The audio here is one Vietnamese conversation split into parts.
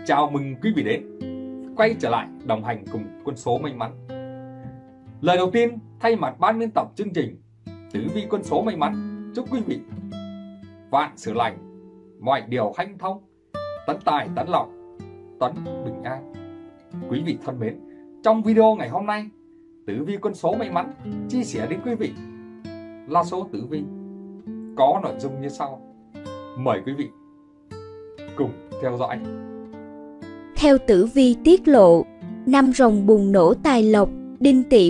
Chào mừng quý vị đến quay trở lại đồng hành cùng Quân số may mắn. Lời đầu tiên, thay mặt ban biên tập chương trình Tử vi Quân số may mắn, chúc quý vị vạn sự lành, mọi điều hanh thông, tấn tài tấn lộc, tấn bình an. Quý vị thân mến, trong video ngày hôm nay, Tử vi Quân số may mắn chia sẻ đến quý vị là số tử vi có nội dung như sau. Mời quý vị cùng theo dõi. Theo tử vi tiết lộ, năm Rồng bùng nổ tài lộc, Đinh Tỵ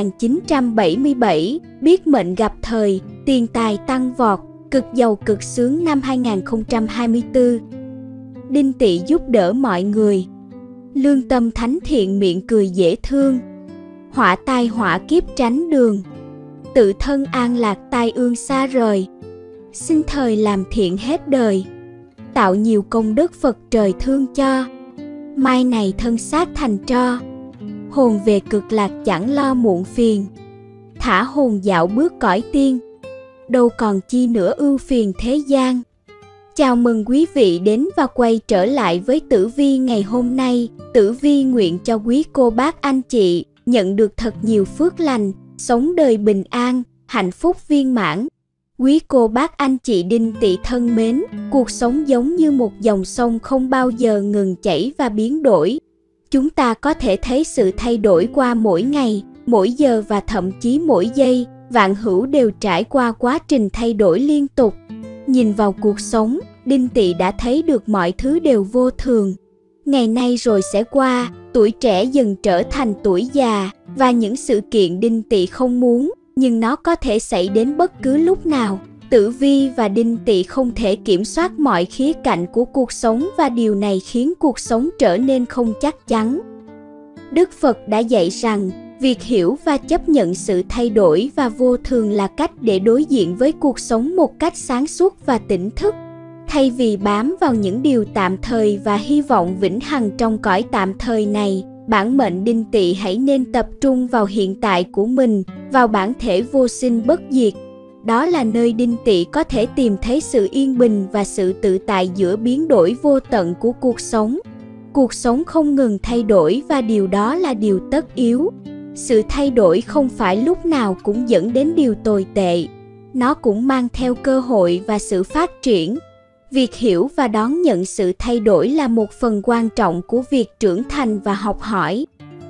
1977, biết mệnh gặp thời, tiền tài tăng vọt, cực giàu cực sướng năm 2024. Đinh Tỵ giúp đỡ mọi người, lương tâm thánh thiện, miệng cười dễ thương, họa tai họa kiếp tránh đường, tự thân an lạc tai ương xa rời, sinh thời làm thiện hết đời, tạo nhiều công đức Phật trời thương cho, mai này thân xác thành tro, hồn về cực lạc chẳng lo muộn phiền, thả hồn dạo bước cõi tiên, đâu còn chi nữa ưu phiền thế gian. Chào mừng quý vị đến và quay trở lại với tử vi ngày hôm nay. Tử vi nguyện cho quý cô bác anh chị nhận được thật nhiều phước lành, sống đời bình an, hạnh phúc viên mãn. Quý cô bác anh chị Đinh Tỵ thân mến, cuộc sống giống như một dòng sông không bao giờ ngừng chảy và biến đổi. Chúng ta có thể thấy sự thay đổi qua mỗi ngày, mỗi giờ và thậm chí mỗi giây. Vạn hữu đều trải qua quá trình thay đổi liên tục. Nhìn vào cuộc sống, Đinh Tỵ đã thấy được mọi thứ đều vô thường. Ngày nay rồi sẽ qua, tuổi trẻ dần trở thành tuổi già, và những sự kiện Đinh Tỵ không muốn, nhưng nó có thể xảy đến bất cứ lúc nào. Tử vi và Đinh Tỵ không thể kiểm soát mọi khía cạnh của cuộc sống, và điều này khiến cuộc sống trở nên không chắc chắn. Đức Phật đã dạy rằng, việc hiểu và chấp nhận sự thay đổi và vô thường là cách để đối diện với cuộc sống một cách sáng suốt và tỉnh thức. Thay vì bám vào những điều tạm thời và hy vọng vĩnh hằng trong cõi tạm thời này, bản mệnh Đinh Tỵ hãy nên tập trung vào hiện tại của mình, vào bản thể vô sinh bất diệt. Đó là nơi Đinh Tỵ có thể tìm thấy sự yên bình và sự tự tại giữa biến đổi vô tận của cuộc sống. Cuộc sống không ngừng thay đổi và điều đó là điều tất yếu. Sự thay đổi không phải lúc nào cũng dẫn đến điều tồi tệ. Nó cũng mang theo cơ hội và sự phát triển. Việc hiểu và đón nhận sự thay đổi là một phần quan trọng của việc trưởng thành và học hỏi.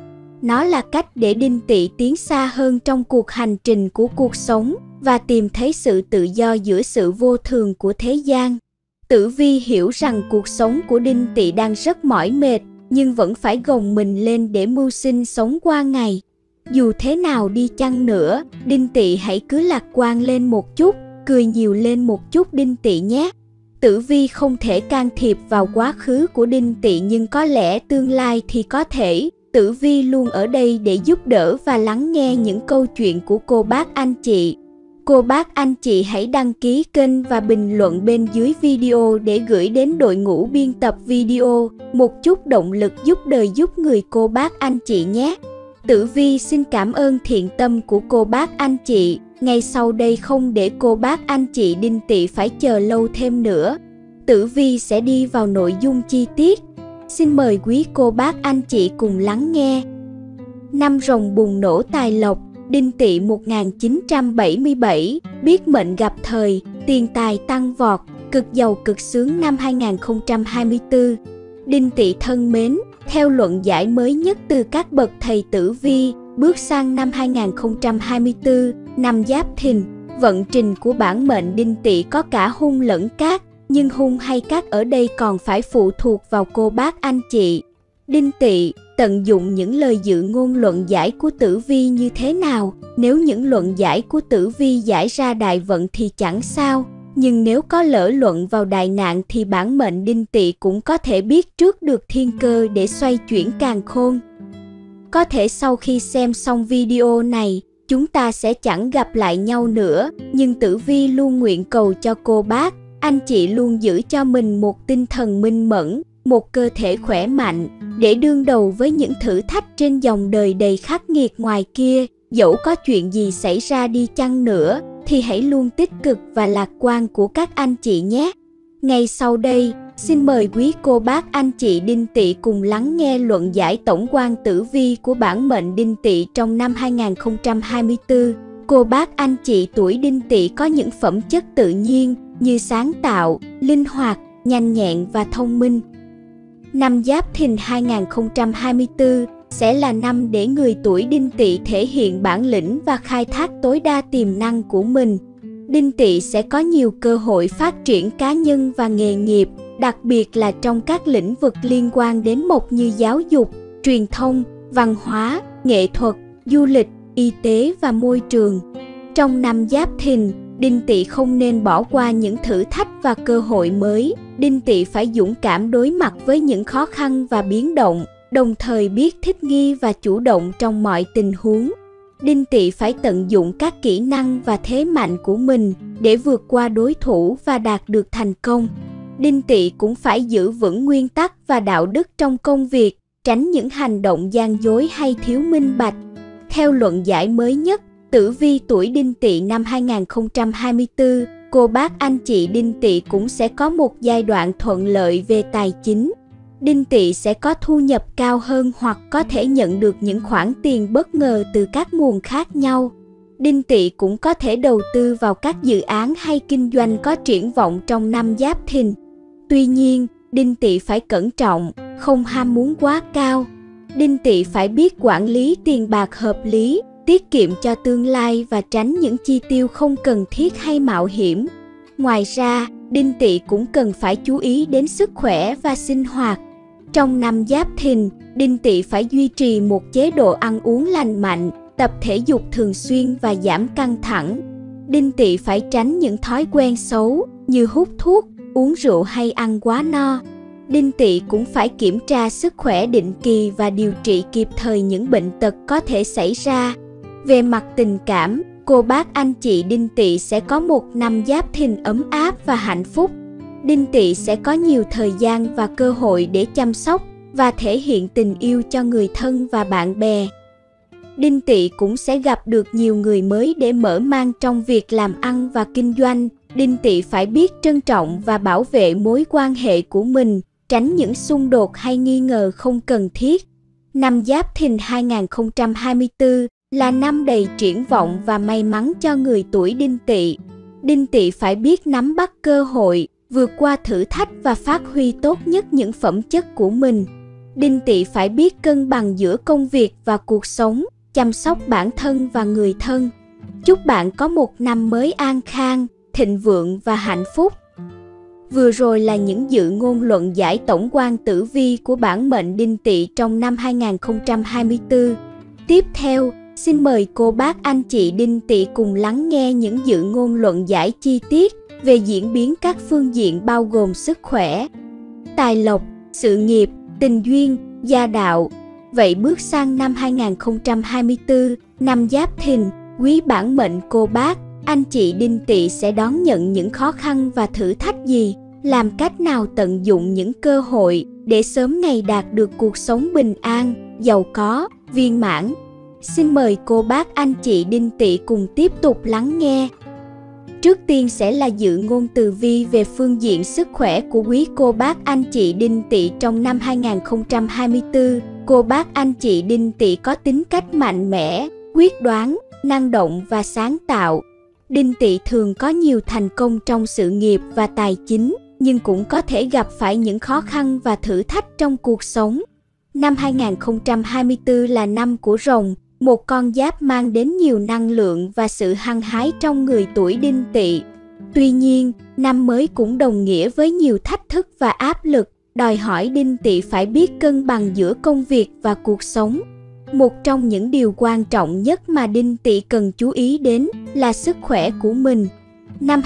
Nó là cách để Đinh Tỵ tiến xa hơn trong cuộc hành trình của cuộc sống và tìm thấy sự tự do giữa sự vô thường của thế gian. Tử vi hiểu rằng cuộc sống của Đinh Tỵ đang rất mỏi mệt, nhưng vẫn phải gồng mình lên để mưu sinh sống qua ngày. Dù thế nào đi chăng nữa, Đinh Tỵ hãy cứ lạc quan lên một chút, cười nhiều lên một chút Đinh Tỵ nhé. Tử vi không thể can thiệp vào quá khứ của Đinh Tỵ, nhưng có lẽ tương lai thì có thể. Tử vi luôn ở đây để giúp đỡ và lắng nghe những câu chuyện của cô bác anh chị. Cô bác anh chị hãy đăng ký kênh và bình luận bên dưới video để gửi đến đội ngũ biên tập video một chút động lực giúp đời giúp người cô bác anh chị nhé. Tử vi xin cảm ơn thiện tâm của cô bác anh chị. Ngay sau đây không để cô bác anh chị Đinh Tỵ phải chờ lâu thêm nữa. Tử vi sẽ đi vào nội dung chi tiết. Xin mời quý cô bác anh chị cùng lắng nghe. Năm Rồng bùng nổ tài lộc, Đinh Tỵ 1977, biết mệnh gặp thời, tiền tài tăng vọt, cực giàu cực sướng năm 2024. Đinh Tỵ thân mến, theo luận giải mới nhất từ các bậc thầy tử vi, bước sang năm 2024, năm Giáp Thìn, vận trình của bản mệnh Đinh Tỵ có cả hung lẫn cát, nhưng hung hay cát ở đây còn phải phụ thuộc vào cô bác anh chị. Đinh Tỵ, tận dụng những lời dự ngôn luận giải của tử vi như thế nào? Nếu những luận giải của tử vi giải ra đại vận thì chẳng sao, nhưng nếu có lỡ luận vào đại nạn thì bản mệnh Đinh Tỵ cũng có thể biết trước được thiên cơ để xoay chuyển càn khôn. Có thể sau khi xem xong video này, chúng ta sẽ chẳng gặp lại nhau nữa, nhưng tử vi luôn nguyện cầu cho cô bác anh chị luôn giữ cho mình một tinh thần minh mẫn, một cơ thể khỏe mạnh, để đương đầu với những thử thách trên dòng đời đầy khắc nghiệt ngoài kia. Dẫu có chuyện gì xảy ra đi chăng nữa, thì hãy luôn tích cực và lạc quan của các anh chị nhé. Ngay sau đây, xin mời quý cô bác anh chị Đinh Tỵ cùng lắng nghe luận giải tổng quan tử vi của bản mệnh Đinh Tỵ trong năm 2024. Cô bác anh chị tuổi Đinh Tỵ có những phẩm chất tự nhiên như sáng tạo, linh hoạt, nhanh nhẹn và thông minh. Năm Giáp Thìn 2024 sẽ là năm để người tuổi Đinh Tỵ thể hiện bản lĩnh và khai thác tối đa tiềm năng của mình. Đinh Tỵ sẽ có nhiều cơ hội phát triển cá nhân và nghề nghiệp, đặc biệt là trong các lĩnh vực liên quan đến mộc như giáo dục, truyền thông, văn hóa, nghệ thuật, du lịch, y tế và môi trường. Trong năm Giáp Thìn, Đinh Tỵ không nên bỏ qua những thử thách và cơ hội mới. Đinh Tỵ phải dũng cảm đối mặt với những khó khăn và biến động, đồng thời biết thích nghi và chủ động trong mọi tình huống. Đinh Tỵ phải tận dụng các kỹ năng và thế mạnh của mình để vượt qua đối thủ và đạt được thành công. Đinh Tỵ cũng phải giữ vững nguyên tắc và đạo đức trong công việc, tránh những hành động gian dối hay thiếu minh bạch. Theo luận giải mới nhất, tử vi tuổi Đinh Tỵ năm 2024, cô bác anh chị Đinh Tỵ cũng sẽ có một giai đoạn thuận lợi về tài chính. Đinh Tỵ sẽ có thu nhập cao hơn hoặc có thể nhận được những khoản tiền bất ngờ từ các nguồn khác nhau. Đinh Tỵ cũng có thể đầu tư vào các dự án hay kinh doanh có triển vọng trong năm Giáp Thìn. Tuy nhiên, Đinh Tỵ phải cẩn trọng, không ham muốn quá cao. Đinh Tỵ phải biết quản lý tiền bạc hợp lý, tiết kiệm cho tương lai và tránh những chi tiêu không cần thiết hay mạo hiểm. Ngoài ra, Đinh Tỵ cũng cần phải chú ý đến sức khỏe và sinh hoạt. Trong năm Giáp Thìn, Đinh Tỵ phải duy trì một chế độ ăn uống lành mạnh, tập thể dục thường xuyên và giảm căng thẳng. Đinh Tỵ phải tránh những thói quen xấu như hút thuốc, uống rượu hay ăn quá no. Đinh Tỵ cũng phải kiểm tra sức khỏe định kỳ và điều trị kịp thời những bệnh tật có thể xảy ra. Về mặt tình cảm, cô bác anh chị Đinh Tỵ sẽ có một năm Giáp Thìn ấm áp và hạnh phúc. Đinh Tỵ sẽ có nhiều thời gian và cơ hội để chăm sóc và thể hiện tình yêu cho người thân và bạn bè. Đinh Tỵ cũng sẽ gặp được nhiều người mới để mở mang trong việc làm ăn và kinh doanh. Đinh Tỵ phải biết trân trọng và bảo vệ mối quan hệ của mình, tránh những xung đột hay nghi ngờ không cần thiết. Năm Giáp Thìn 2024 là năm đầy triển vọng và may mắn cho người tuổi Đinh Tỵ. Đinh Tỵ phải biết nắm bắt cơ hội, vượt qua thử thách và phát huy tốt nhất những phẩm chất của mình. Đinh Tỵ phải biết cân bằng giữa công việc và cuộc sống, chăm sóc bản thân và người thân. Chúc bạn có một năm mới an khang, thịnh vượng và hạnh phúc. Vừa rồi là những dự ngôn luận giải tổng quan tử vi của bản mệnh Đinh Tỵ trong năm 2024. Tiếp theo, xin mời cô bác anh chị Đinh Tỵ cùng lắng nghe những dự ngôn luận giải chi tiết về diễn biến các phương diện bao gồm sức khỏe, tài lộc, sự nghiệp, tình duyên, gia đạo. Vậy bước sang năm 2024, năm Giáp Thìn, quý bản mệnh cô bác, anh chị Đinh Tỵ sẽ đón nhận những khó khăn và thử thách gì? Làm cách nào tận dụng những cơ hội để sớm ngày đạt được cuộc sống bình an, giàu có, viên mãn? Xin mời cô bác anh chị Đinh Tỵ cùng tiếp tục lắng nghe. Trước tiên sẽ là dự ngôn tử vi về phương diện sức khỏe của quý cô bác anh chị Đinh Tỵ trong năm 2024. Cô bác anh chị Đinh Tỵ có tính cách mạnh mẽ, quyết đoán, năng động và sáng tạo. Đinh Tỵ thường có nhiều thành công trong sự nghiệp và tài chính, nhưng cũng có thể gặp phải những khó khăn và thử thách trong cuộc sống. Năm 2024 là năm của rồng, một con giáp mang đến nhiều năng lượng và sự hăng hái trong người tuổi Đinh Tỵ. Tuy nhiên, năm mới cũng đồng nghĩa với nhiều thách thức và áp lực, đòi hỏi Đinh Tỵ phải biết cân bằng giữa công việc và cuộc sống. Một trong những điều quan trọng nhất mà Đinh Tỵ cần chú ý đến là sức khỏe của mình. Năm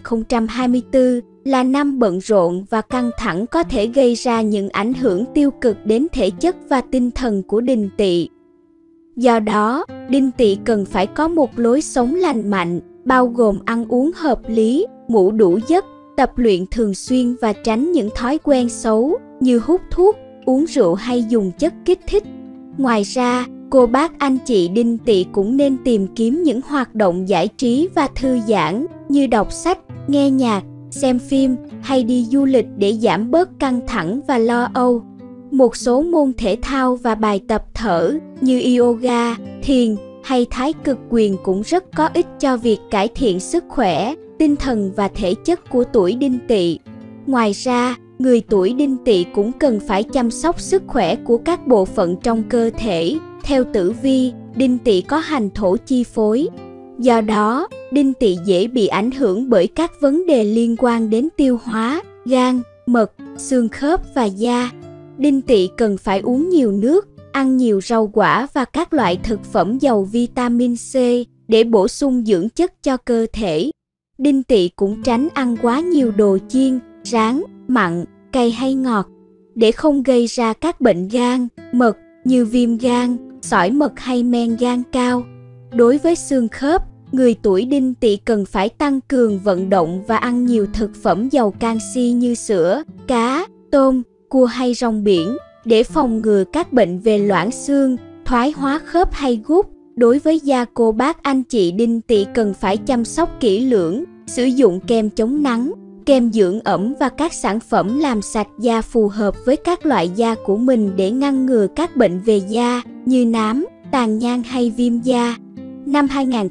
2024 là năm bận rộn và căng thẳng có thể gây ra những ảnh hưởng tiêu cực đến thể chất và tinh thần của Đinh Tỵ. Do đó, Đinh Tỵ cần phải có một lối sống lành mạnh, bao gồm ăn uống hợp lý, ngủ đủ giấc, tập luyện thường xuyên và tránh những thói quen xấu như hút thuốc, uống rượu hay dùng chất kích thích. Ngoài ra, cô bác anh chị Đinh Tỵ cũng nên tìm kiếm những hoạt động giải trí và thư giãn như đọc sách, nghe nhạc, xem phim hay đi du lịch để giảm bớt căng thẳng và lo âu. Một số môn thể thao và bài tập thở như yoga, thiền hay thái cực quyền cũng rất có ích cho việc cải thiện sức khỏe, tinh thần và thể chất của tuổi Đinh Tỵ. Ngoài ra, người tuổi Đinh Tỵ cũng cần phải chăm sóc sức khỏe của các bộ phận trong cơ thể. Theo tử vi, Đinh Tỵ có hành thổ chi phối. Do đó, Đinh Tỵ dễ bị ảnh hưởng bởi các vấn đề liên quan đến tiêu hóa, gan, mật, xương khớp và da. Đinh Tỵ cần phải uống nhiều nước, ăn nhiều rau quả và các loại thực phẩm giàu vitamin C để bổ sung dưỡng chất cho cơ thể. Đinh Tỵ cũng tránh ăn quá nhiều đồ chiên, rán, mặn, cay hay ngọt để không gây ra các bệnh gan, mật như viêm gan, sỏi mật hay men gan cao. Đối với xương khớp, người tuổi Đinh Tỵ cần phải tăng cường vận động và ăn nhiều thực phẩm giàu canxi như sữa, cá, tôm, cua hay rong biển để phòng ngừa các bệnh về loãng xương, thoái hóa khớp hay gút. Đối với da cô bác anh chị Đinh Tỵ cần phải chăm sóc kỹ lưỡng, sử dụng kem chống nắng, kem dưỡng ẩm và các sản phẩm làm sạch da phù hợp với các loại da của mình để ngăn ngừa các bệnh về da như nám, tàn nhang hay viêm da. Năm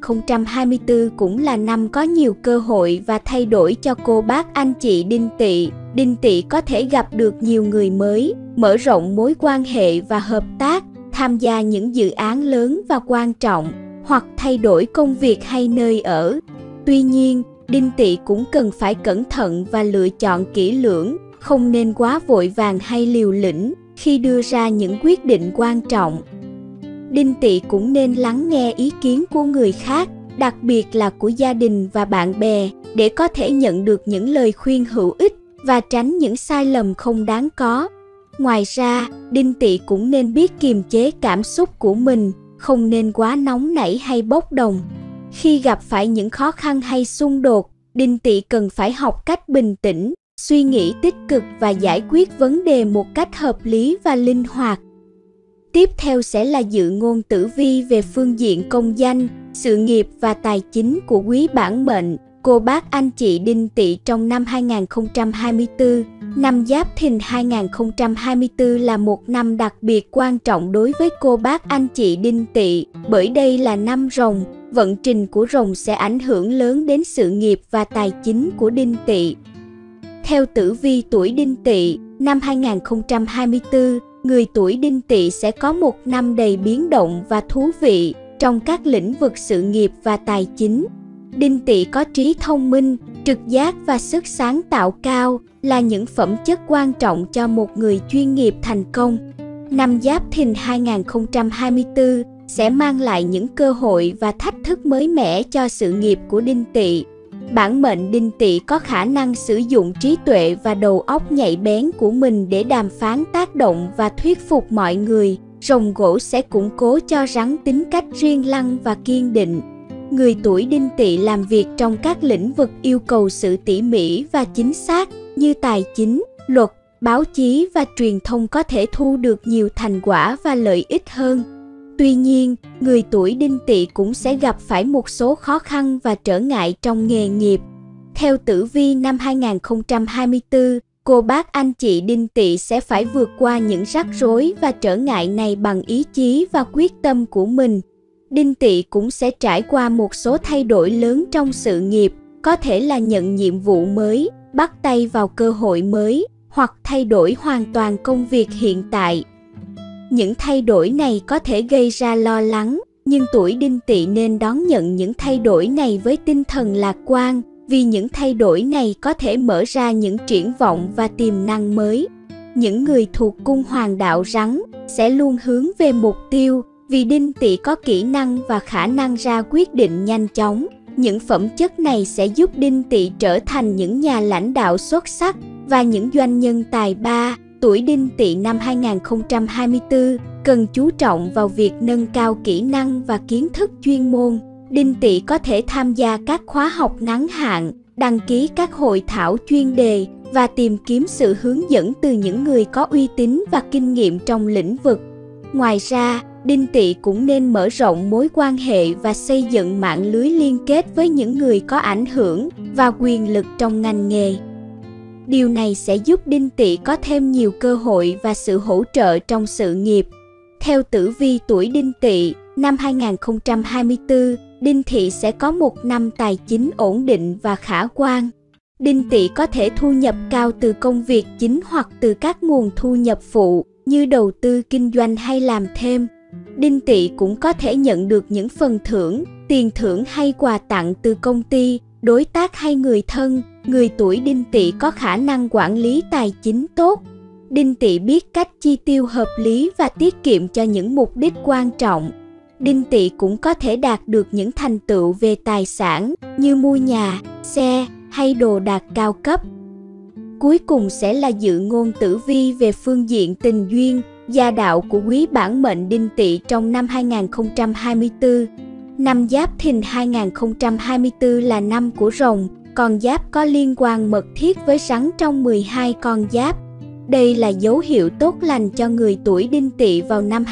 2024 cũng là năm có nhiều cơ hội và thay đổi cho cô bác anh chị Đinh Tỵ. Đinh Tỵ có thể gặp được nhiều người mới, mở rộng mối quan hệ và hợp tác, tham gia những dự án lớn và quan trọng, hoặc thay đổi công việc hay nơi ở. Tuy nhiên, Đinh Tỵ cũng cần phải cẩn thận và lựa chọn kỹ lưỡng, không nên quá vội vàng hay liều lĩnh khi đưa ra những quyết định quan trọng. Đinh Tỵ cũng nên lắng nghe ý kiến của người khác, đặc biệt là của gia đình và bạn bè, để có thể nhận được những lời khuyên hữu ích và tránh những sai lầm không đáng có. Ngoài ra, Đinh Tỵ cũng nên biết kiềm chế cảm xúc của mình, không nên quá nóng nảy hay bốc đồng. Khi gặp phải những khó khăn hay xung đột, Đinh Tỵ cần phải học cách bình tĩnh, suy nghĩ tích cực và giải quyết vấn đề một cách hợp lý và linh hoạt. Tiếp theo sẽ là dự ngôn tử vi về phương diện công danh, sự nghiệp và tài chính của quý bản mệnh, cô bác anh chị Đinh Tỵ trong năm 2024. Năm Giáp Thìn 2024 là một năm đặc biệt quan trọng đối với cô bác anh chị Đinh Tỵ, bởi đây là năm Rồng. Vận trình của Rồng sẽ ảnh hưởng lớn đến sự nghiệp và tài chính của Đinh Tỵ. Theo tử vi tuổi Đinh Tỵ, năm 2024, người tuổi Đinh Tỵ sẽ có một năm đầy biến động và thú vị trong các lĩnh vực sự nghiệp và tài chính. Đinh Tỵ có trí thông minh, trực giác và sức sáng tạo cao, là những phẩm chất quan trọng cho một người chuyên nghiệp thành công. Năm Giáp Thìn 2024 sẽ mang lại những cơ hội và thách thức mới mẻ cho sự nghiệp của Đinh Tỵ. Bản mệnh Đinh Tỵ có khả năng sử dụng trí tuệ và đầu óc nhạy bén của mình để đàm phán, tác động và thuyết phục mọi người. Rồng gỗ sẽ củng cố cho rắn tính cách riêng lăng và kiên định. Người tuổi Đinh Tỵ làm việc trong các lĩnh vực yêu cầu sự tỉ mỉ và chính xác như tài chính, luật, báo chí và truyền thông có thể thu được nhiều thành quả và lợi ích hơn. Tuy nhiên, người tuổi Đinh Tỵ cũng sẽ gặp phải một số khó khăn và trở ngại trong nghề nghiệp. Theo tử vi năm 2024, cô bác anh chị Đinh Tỵ sẽ phải vượt qua những rắc rối và trở ngại này bằng ý chí và quyết tâm của mình. Đinh Tỵ cũng sẽ trải qua một số thay đổi lớn trong sự nghiệp, có thể là nhận nhiệm vụ mới, bắt tay vào cơ hội mới, hoặc thay đổi hoàn toàn công việc hiện tại. Những thay đổi này có thể gây ra lo lắng, nhưng tuổi Đinh Tỵ nên đón nhận những thay đổi này với tinh thần lạc quan, vì những thay đổi này có thể mở ra những triển vọng và tiềm năng mới. Những người thuộc cung Hoàng đạo Rắn sẽ luôn hướng về mục tiêu, vì Đinh Tỵ có kỹ năng và khả năng ra quyết định nhanh chóng. Những phẩm chất này sẽ giúp Đinh Tỵ trở thành những nhà lãnh đạo xuất sắc và những doanh nhân tài ba. Tuổi Đinh Tỵ năm 2024 cần chú trọng vào việc nâng cao kỹ năng và kiến thức chuyên môn. Đinh Tỵ có thể tham gia các khóa học ngắn hạn, đăng ký các hội thảo chuyên đề và tìm kiếm sự hướng dẫn từ những người có uy tín và kinh nghiệm trong lĩnh vực. Ngoài ra, Đinh Tỵ cũng nên mở rộng mối quan hệ và xây dựng mạng lưới liên kết với những người có ảnh hưởng và quyền lực trong ngành nghề. Điều này sẽ giúp Đinh Tỵ có thêm nhiều cơ hội và sự hỗ trợ trong sự nghiệp. Theo tử vi tuổi Đinh Tỵ, năm 2024, Đinh Tỵ sẽ có một năm tài chính ổn định và khả quan. Đinh Tỵ có thể thu nhập cao từ công việc chính hoặc từ các nguồn thu nhập phụ như đầu tư kinh doanh hay làm thêm. Đinh Tỵ cũng có thể nhận được những phần thưởng, tiền thưởng hay quà tặng từ công ty, đối tác hay người thân. Người tuổi Đinh Tỵ có khả năng quản lý tài chính tốt. Đinh Tỵ biết cách chi tiêu hợp lý và tiết kiệm cho những mục đích quan trọng. Đinh Tỵ cũng có thể đạt được những thành tựu về tài sản như mua nhà, xe hay đồ đạc cao cấp. Cuối cùng sẽ là dự ngôn tử vi về phương diện tình duyên, gia đạo của quý bản mệnh Đinh Tỵ trong năm 2024. Năm Giáp Thìn 2024 là năm của rồng, con giáp có liên quan mật thiết với rắn trong 12 con giáp. Đây là dấu hiệu tốt lành cho người tuổi Đinh Tỵ vào năm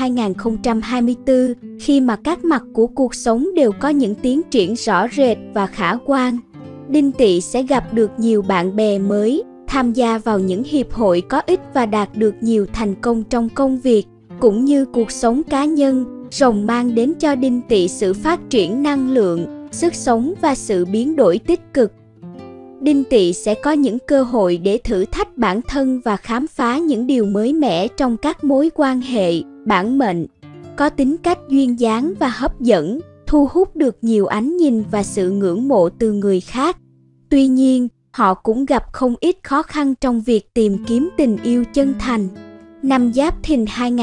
2024, khi mà các mặt của cuộc sống đều có những tiến triển rõ rệt và khả quan. Đinh Tỵ sẽ gặp được nhiều bạn bè mới, tham gia vào những hiệp hội có ích và đạt được nhiều thành công trong công việc, cũng như cuộc sống cá nhân. Rồng mang đến cho Đinh Tỵ sự phát triển năng lượng, sức sống và sự biến đổi tích cực. Đinh Tỵ sẽ có những cơ hội để thử thách bản thân và khám phá những điều mới mẻ trong các mối quan hệ. Bản mệnh có tính cách duyên dáng và hấp dẫn, thu hút được nhiều ánh nhìn và sự ngưỡng mộ từ người khác. Tuy nhiên, họ cũng gặp không ít khó khăn trong việc tìm kiếm tình yêu chân thành. Năm Giáp Thìn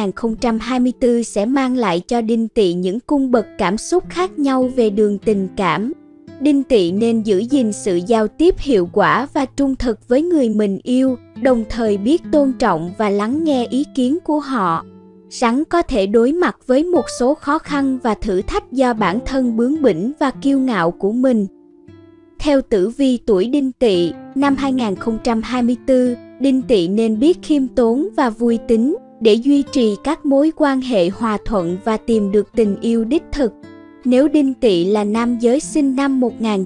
2024 sẽ mang lại cho Đinh Tỵ những cung bậc cảm xúc khác nhau về đường tình cảm. Đinh Tỵ nên giữ gìn sự giao tiếp hiệu quả và trung thực với người mình yêu, đồng thời biết tôn trọng và lắng nghe ý kiến của họ. Rắn có thể đối mặt với một số khó khăn và thử thách do bản thân bướng bỉnh và kiêu ngạo của mình. Theo tử vi tuổi Đinh Tỵ, năm 2024, Đinh Tỵ nên biết khiêm tốn và vui tính để duy trì các mối quan hệ hòa thuận và tìm được tình yêu đích thực. Nếu Đinh Tỵ là nam giới sinh năm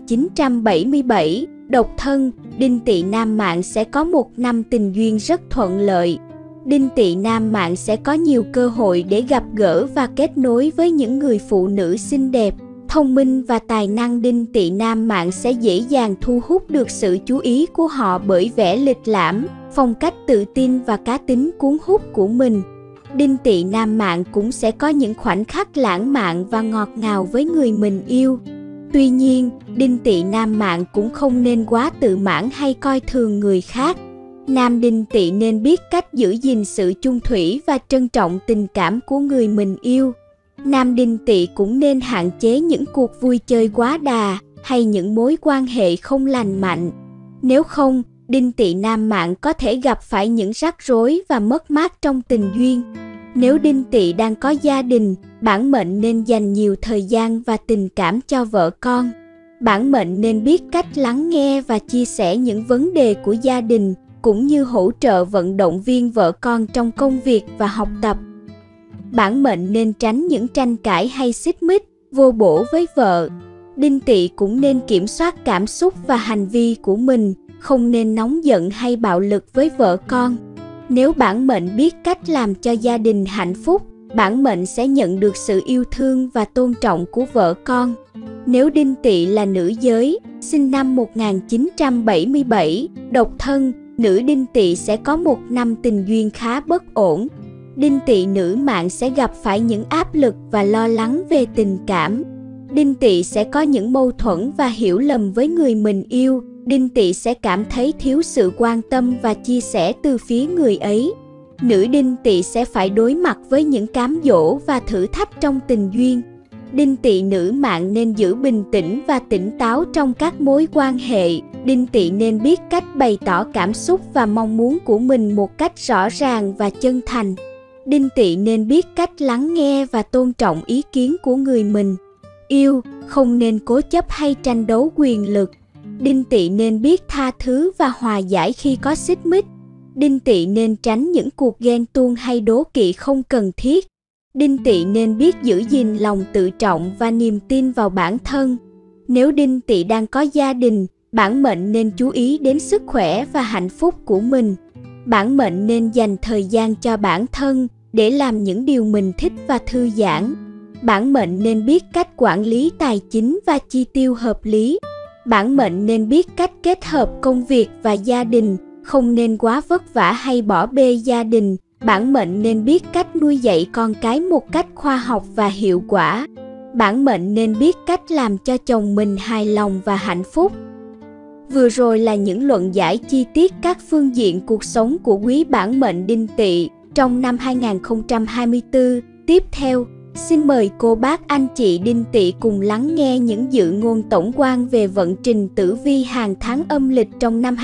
1977, độc thân, Đinh Tỵ nam mạng sẽ có một năm tình duyên rất thuận lợi. Đinh Tỵ nam mạng sẽ có nhiều cơ hội để gặp gỡ và kết nối với những người phụ nữ xinh đẹp, thông minh và tài năng. Đinh Tỵ nam mạng sẽ dễ dàng thu hút được sự chú ý của họ bởi vẻ lịch lãm, phong cách tự tin và cá tính cuốn hút của mình. Đinh Tỵ nam mạng cũng sẽ có những khoảnh khắc lãng mạn và ngọt ngào với người mình yêu. Tuy nhiên, Đinh Tỵ nam mạng cũng không nên quá tự mãn hay coi thường người khác. Nam Đinh Tỵ nên biết cách giữ gìn sự chung thủy và trân trọng tình cảm của người mình yêu. Nam Đinh Tỵ cũng nên hạn chế những cuộc vui chơi quá đà hay những mối quan hệ không lành mạnh. Nếu không, Đinh Tỵ nam mạng có thể gặp phải những rắc rối và mất mát trong tình duyên. Nếu Đinh Tỵ đang có gia đình, bản mệnh nên dành nhiều thời gian và tình cảm cho vợ con. Bản mệnh nên biết cách lắng nghe và chia sẻ những vấn đề của gia đình, cũng như hỗ trợ vận động viên vợ con trong công việc và học tập. Bản mệnh nên tránh những tranh cãi hay xích mích, vô bổ với vợ. Đinh Tỵ cũng nên kiểm soát cảm xúc và hành vi của mình, không nên nóng giận hay bạo lực với vợ con. Nếu bản mệnh biết cách làm cho gia đình hạnh phúc, bản mệnh sẽ nhận được sự yêu thương và tôn trọng của vợ con. Nếu Đinh Tỵ là nữ giới, sinh năm 1977, độc thân, nữ Đinh Tỵ sẽ có một năm tình duyên khá bất ổn. Đinh Tỵ nữ mạng sẽ gặp phải những áp lực và lo lắng về tình cảm. Đinh Tỵ sẽ có những mâu thuẫn và hiểu lầm với người mình yêu. Đinh Tỵ sẽ cảm thấy thiếu sự quan tâm và chia sẻ từ phía người ấy. Nữ Đinh Tỵ sẽ phải đối mặt với những cám dỗ và thử thách trong tình duyên. Đinh Tỵ nữ mạng nên giữ bình tĩnh và tỉnh táo trong các mối quan hệ. Đinh Tỵ nên biết cách bày tỏ cảm xúc và mong muốn của mình một cách rõ ràng và chân thành. Đinh Tỵ nên biết cách lắng nghe và tôn trọng ý kiến của người mình yêu, không nên cố chấp hay tranh đấu quyền lực. Đinh Tỵ nên biết tha thứ và hòa giải khi có xích mích. Đinh Tỵ nên tránh những cuộc ghen tuông hay đố kỵ không cần thiết. Đinh Tỵ nên biết giữ gìn lòng tự trọng và niềm tin vào bản thân. Nếu Đinh Tỵ đang có gia đình, bản mệnh nên chú ý đến sức khỏe và hạnh phúc của mình. Bản mệnh nên dành thời gian cho bản thân để làm những điều mình thích và thư giãn. Bản mệnh nên biết cách quản lý tài chính và chi tiêu hợp lý. Bản mệnh nên biết cách kết hợp công việc và gia đình, không nên quá vất vả hay bỏ bê gia đình. Bản mệnh nên biết cách nuôi dạy con cái một cách khoa học và hiệu quả. Bản mệnh nên biết cách làm cho chồng mình hài lòng và hạnh phúc. Vừa rồi là những luận giải chi tiết các phương diện cuộc sống của quý bản mệnh Đinh Tỵ trong năm 2024. Tiếp theo, xin mời cô bác anh chị Đinh Tỵ cùng lắng nghe những dự ngôn tổng quan về vận trình tử vi hàng tháng âm lịch trong năm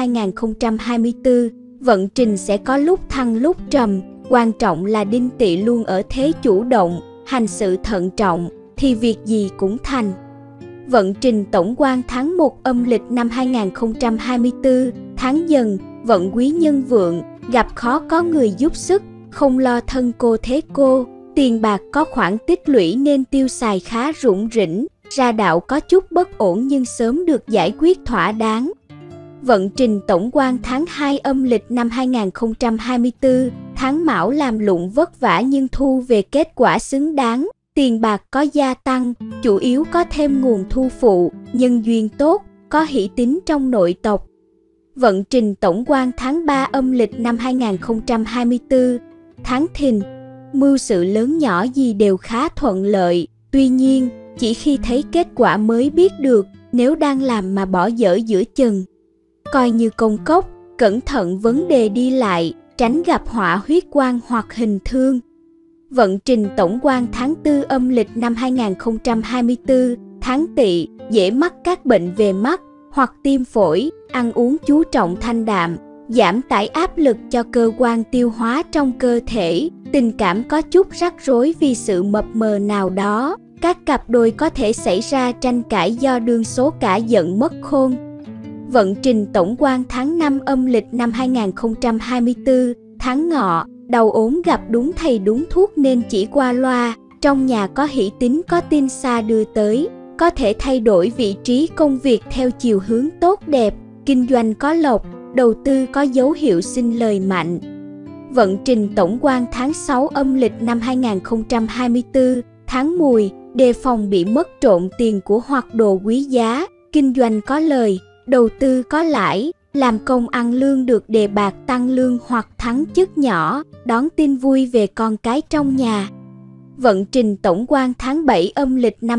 2024. Vận trình sẽ có lúc thăng lúc trầm, quan trọng là Đinh Tỵ luôn ở thế chủ động, hành sự thận trọng, thì việc gì cũng thành. Vận trình tổng quan tháng 1 âm lịch năm 2024, tháng Dần, vận quý nhân vượng, gặp khó có người giúp sức, không lo thân cô thế cô, tiền bạc có khoản tích lũy nên tiêu xài khá rủng rỉnh, ra đạo có chút bất ổn nhưng sớm được giải quyết thỏa đáng. Vận trình tổng quan tháng 2 âm lịch năm 2024, tháng Mão làm lụng vất vả nhưng thu về kết quả xứng đáng, tiền bạc có gia tăng, chủ yếu có thêm nguồn thu phụ, nhân duyên tốt, có hỷ tín trong nội tộc. Vận trình tổng quan tháng 3 âm lịch năm 2024, tháng Thìn, mưu sự lớn nhỏ gì đều khá thuận lợi, tuy nhiên, chỉ khi thấy kết quả mới biết được, nếu đang làm mà bỏ dở giữa chừng. Coi như công cốc, cẩn thận vấn đề đi lại, tránh gặp họa huyết quan hoặc hình thương. Vận trình tổng quan tháng 4 âm lịch năm 2024, tháng Tỵ, dễ mắc các bệnh về mắt hoặc tim phổi, ăn uống chú trọng thanh đạm, giảm tải áp lực cho cơ quan tiêu hóa trong cơ thể, tình cảm có chút rắc rối vì sự mập mờ nào đó, các cặp đôi có thể xảy ra tranh cãi do đương số cả giận mất khôn. Vận trình tổng quan tháng 5 âm lịch năm 2024, tháng Ngọ, đầu ốm gặp đúng thầy đúng thuốc nên chỉ qua loa, trong nhà có hỷ tín có tin xa đưa tới, có thể thay đổi vị trí công việc theo chiều hướng tốt đẹp, kinh doanh có lộc, đầu tư có dấu hiệu sinh lời mạnh. Vận trình tổng quan tháng 6 âm lịch năm 2024, tháng Mùi, đề phòng bị mất trộm tiền của hoặc đồ quý giá, kinh doanh có lời, đầu tư có lãi, làm công ăn lương được đề bạt tăng lương hoặc thăng chức nhỏ, đón tin vui về con cái trong nhà. Vận trình tổng quan tháng 7 âm lịch năm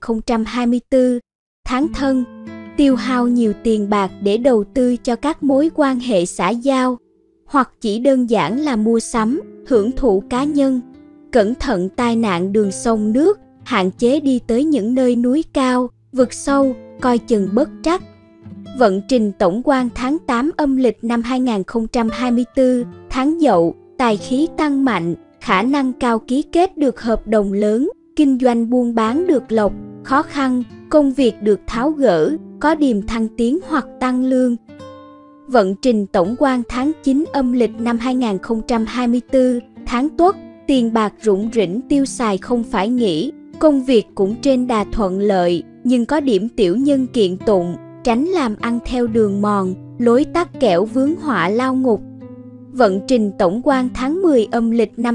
2024, tháng Thân, tiêu hao nhiều tiền bạc để đầu tư cho các mối quan hệ xã giao, hoặc chỉ đơn giản là mua sắm, hưởng thụ cá nhân. Cẩn thận tai nạn đường sông nước, hạn chế đi tới những nơi núi cao, vực sâu, coi chừng bất trắc. Vận trình tổng quan tháng 8 âm lịch năm 2024, tháng Dậu, tài khí tăng mạnh, khả năng cao ký kết được hợp đồng lớn, kinh doanh buôn bán được lộc, khó khăn, công việc được tháo gỡ, có điềm thăng tiến hoặc tăng lương. Vận trình tổng quan tháng 9 âm lịch năm 2024, tháng Tuất, tiền bạc rủng rỉnh tiêu xài không phải nghĩ, công việc cũng trên đà thuận lợi, nhưng có điểm tiểu nhân kiện tụng, tránh làm ăn theo đường mòn, lối tắt kẻo vướng họa lao ngục. Vận trình tổng quan tháng 10 âm lịch năm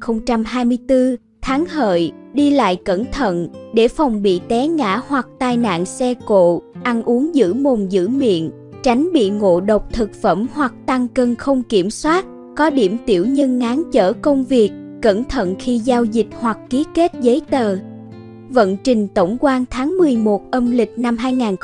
2024, tháng Hợi, đi lại cẩn thận, để phòng bị té ngã hoặc tai nạn xe cộ, ăn uống giữ mồm giữ miệng, tránh bị ngộ độc thực phẩm hoặc tăng cân không kiểm soát, có điểm tiểu nhân ngán trở công việc, cẩn thận khi giao dịch hoặc ký kết giấy tờ. Vận trình tổng quan tháng 11 âm lịch năm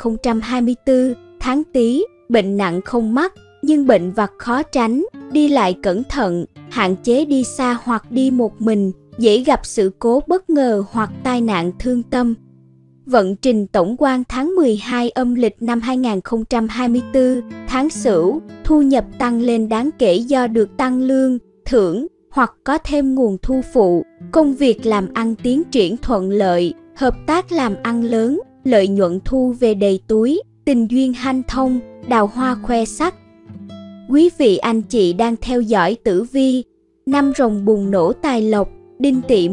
2024, tháng Tý, bệnh nặng không mắc, nhưng bệnh vặt khó tránh, đi lại cẩn thận, hạn chế đi xa hoặc đi một mình, dễ gặp sự cố bất ngờ hoặc tai nạn thương tâm. Vận trình tổng quan tháng 12 âm lịch năm 2024, tháng Sửu, thu nhập tăng lên đáng kể do được tăng lương, thưởng hoặc có thêm nguồn thu phụ, công việc làm ăn tiến triển thuận lợi, hợp tác làm ăn lớn, lợi nhuận thu về đầy túi, tình duyên hanh thông, đào hoa khoe sắc. Quý vị anh chị đang theo dõi tử vi năm rồng bùng nổ tài lộc Đinh Tỵ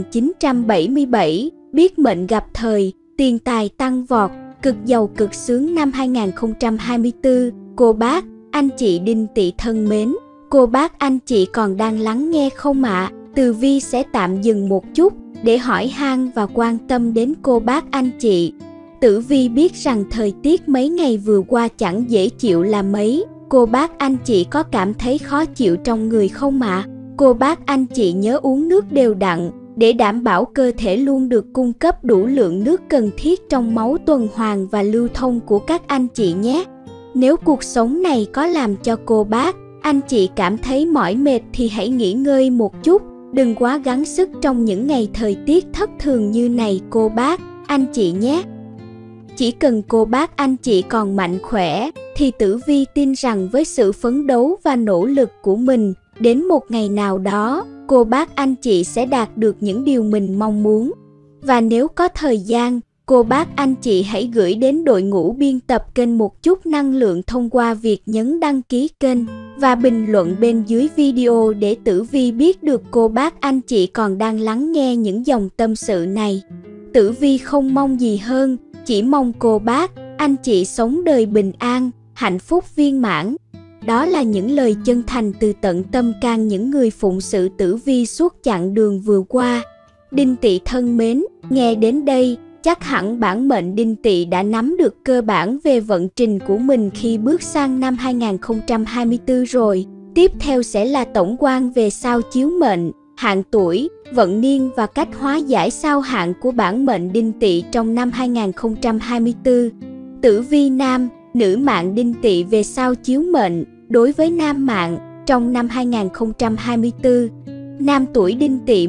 1977, biết mệnh gặp thời, tiền tài tăng vọt, cực giàu cực sướng năm 2024. Cô bác, anh chị Đinh Tỵ thân mến, cô bác anh chị còn đang lắng nghe không ạ? Tử Vi sẽ tạm dừng một chút để hỏi han và quan tâm đến cô bác anh chị. Tử Vi biết rằng thời tiết mấy ngày vừa qua chẳng dễ chịu là mấy. Cô bác anh chị có cảm thấy khó chịu trong người không ạ? Cô bác anh chị nhớ uống nước đều đặn để đảm bảo cơ thể luôn được cung cấp đủ lượng nước cần thiết trong máu tuần hoàn và lưu thông của các anh chị nhé. Nếu cuộc sống này có làm cho cô bác, anh chị cảm thấy mỏi mệt thì hãy nghỉ ngơi một chút, đừng quá gắng sức trong những ngày thời tiết thất thường như này cô bác, anh chị nhé. Chỉ cần cô bác anh chị còn mạnh khỏe, thì Tử Vi tin rằng với sự phấn đấu và nỗ lực của mình, đến một ngày nào đó, cô bác anh chị sẽ đạt được những điều mình mong muốn. Và nếu có thời gian, cô bác anh chị hãy gửi đến đội ngũ biên tập kênh một chút năng lượng thông qua việc nhấn đăng ký kênh và bình luận bên dưới video để Tử Vi biết được cô bác anh chị còn đang lắng nghe những dòng tâm sự này. Tử Vi không mong gì hơn, chỉ mong cô bác, anh chị sống đời bình an, hạnh phúc viên mãn. Đó là những lời chân thành từ tận tâm can những người phụng sự Tử Vi suốt chặng đường vừa qua. Đinh Tỵ thân mến, nghe đến đây, chắc hẳn bản mệnh Đinh Tỵ đã nắm được cơ bản về vận trình của mình khi bước sang năm 2024 rồi. Tiếp theo sẽ là tổng quan về sao chiếu mệnh, hạn tuổi, vận niên và cách hóa giải sao hạn của bản mệnh Đinh Tỵ trong năm 2024. Tử vi nam, nữ mạng Đinh Tỵ về sao chiếu mệnh. Đối với nam mạng, trong năm 2024, nam tuổi Đinh Tỵ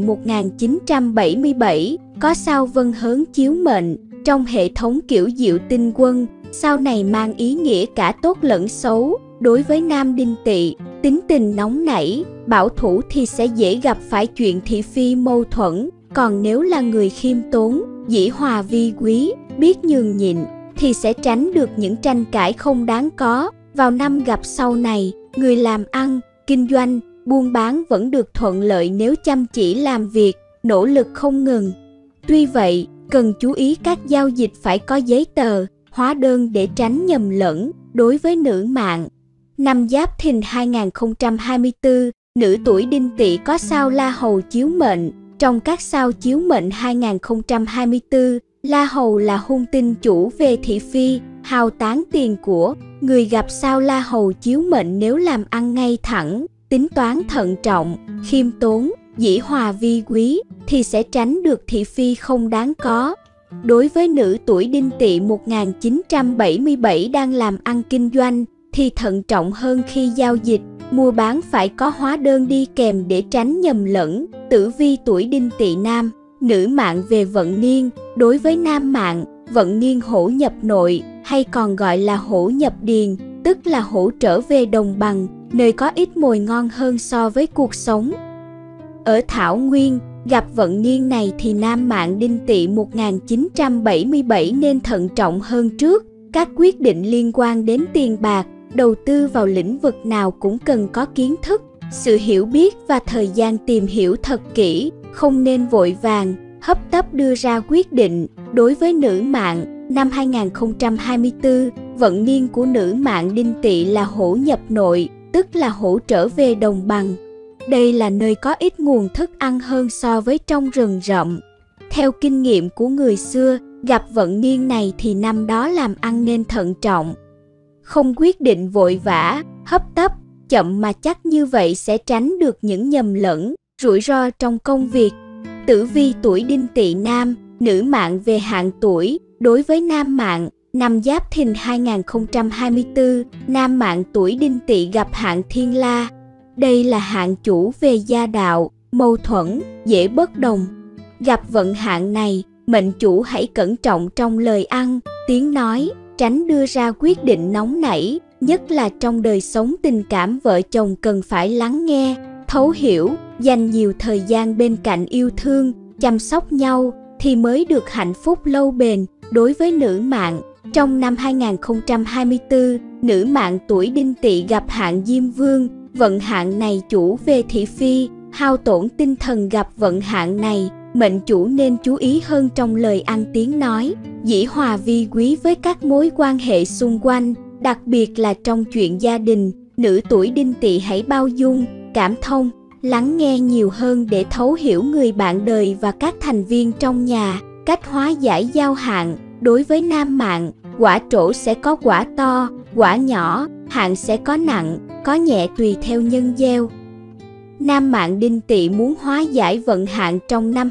1977, có sao Vân Hớn chiếu mệnh. Trong hệ thống kiểu diệu tinh quân, sao này mang ý nghĩa cả tốt lẫn xấu. Đối với nam Đinh Tỵ, tính tình nóng nảy, bảo thủ thì sẽ dễ gặp phải chuyện thị phi mâu thuẫn. Còn nếu là người khiêm tốn, dĩ hòa vi quý, biết nhường nhịn, thì sẽ tránh được những tranh cãi không đáng có. Vào năm gặp sau này, người làm ăn, kinh doanh, buôn bán vẫn được thuận lợi nếu chăm chỉ làm việc, nỗ lực không ngừng. Tuy vậy, cần chú ý các giao dịch phải có giấy tờ, hóa đơn để tránh nhầm lẫn. Đối với nữ mạng, năm Giáp Thìn 2024, nữ tuổi Đinh Tỵ có sao La Hầu chiếu mệnh. Trong các sao chiếu mệnh 2024, La Hầu là hung tinh chủ về thị phi, hao tán tiền của. Người gặp sao La Hầu chiếu mệnh nếu làm ăn ngay thẳng, tính toán thận trọng, khiêm tốn, dĩ hòa vi quý, thì sẽ tránh được thị phi không đáng có. Đối với nữ tuổi Đinh Tỵ 1977 đang làm ăn kinh doanh, thì thận trọng hơn khi giao dịch, mua bán phải có hóa đơn đi kèm để tránh nhầm lẫn. Tử vi tuổi Đinh Tỵ nam, nữ mạng về vận niên. Đối với nam mạng, vận niên hổ nhập nội, hay còn gọi là hổ nhập điền, tức là hổ trở về đồng bằng, nơi có ít mồi ngon hơn so với cuộc sống. Ở Thảo Nguyên, gặp vận niên này thì nam mạng Đinh Tỵ 1977 nên thận trọng hơn trước. Các quyết định liên quan đến tiền bạc, đầu tư vào lĩnh vực nào cũng cần có kiến thức, sự hiểu biết và thời gian tìm hiểu thật kỹ, không nên vội vàng, hấp tấp đưa ra quyết định. Đối với nữ mạng, năm 2024, vận niên của nữ mạng Đinh Tỵ là hổ nhập nội, tức là hổ trở về đồng bằng. Đây là nơi có ít nguồn thức ăn hơn so với trong rừng rậm. Theo kinh nghiệm của người xưa, gặp vận niên này thì năm đó làm ăn nên thận trọng, không quyết định vội vã, hấp tấp, chậm mà chắc, như vậy sẽ tránh được những nhầm lẫn, rủi ro trong công việc. Tử vi tuổi Đinh Tỵ nam, nữ mạng về hạn tuổi. Đối với nam mạng, năm Giáp Thìn 2024, nam mạng tuổi Đinh Tỵ gặp hạn Thiên La. Đây là hạn chủ về gia đạo, mâu thuẫn, dễ bất đồng. Gặp vận hạn này, mệnh chủ hãy cẩn trọng trong lời ăn, tiếng nói, tránh đưa ra quyết định nóng nảy, nhất là trong đời sống tình cảm vợ chồng cần phải lắng nghe, thấu hiểu, dành nhiều thời gian bên cạnh yêu thương, chăm sóc nhau thì mới được hạnh phúc lâu bền. Đối với nữ mạng, trong năm 2024, nữ mạng tuổi Đinh Tỵ gặp hạn Diêm Vương. Vận hạn này chủ về thị phi, hao tổn tinh thần gặp vận hạn này, mệnh chủ nên chú ý hơn trong lời ăn tiếng nói, dĩ hòa vi quý với các mối quan hệ xung quanh, đặc biệt là trong chuyện gia đình. Nữ tuổi Đinh Tỵ hãy bao dung, cảm thông, lắng nghe nhiều hơn để thấu hiểu người bạn đời và các thành viên trong nhà. Cách hóa giải giao hạn: đối với nam mạng, quả trổ sẽ có quả to, quả nhỏ, hạn sẽ có nặng, có nhẹ tùy theo nhân gieo. Nam mạng Đinh Tỵ muốn hóa giải vận hạn trong năm